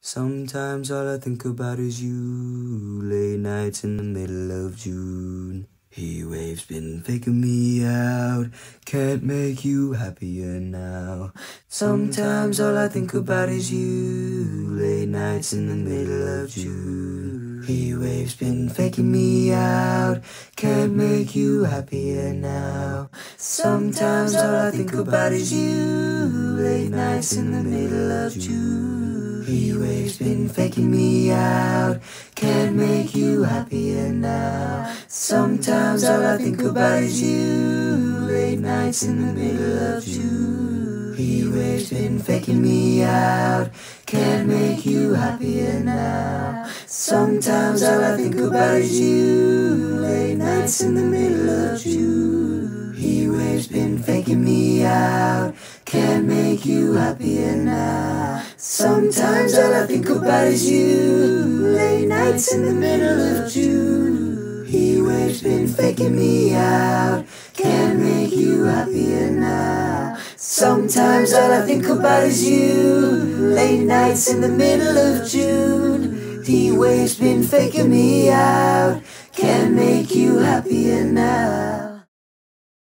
Sometimes all I think about is you. Late nights in the middle of June. Heat waves been faking me out. Can't make you happier now. Sometimes all I think about is you. Late nights in the middle of June. Heat waves been faking me out. Can't make you happier now. Sometimes all I think about is you. Late nights in the middle of June. Heat waves been faking me out. Can't make you happier now. Sometimes all I think about is you. Late nights in the middle of June. Heat waves been faking me out. Can't make you happier now. Sometimes all I think about is you. Late nights in the middle of June. Heat waves been faking me out. Can't make you happier now. Sometimes all I think about is you. Late nights in the middle of June. Heat waves been faking me out. Can't make you happier now. Sometimes all I think about is you. Late nights in the middle of June. Heat waves been faking me out. Can't make you happier now.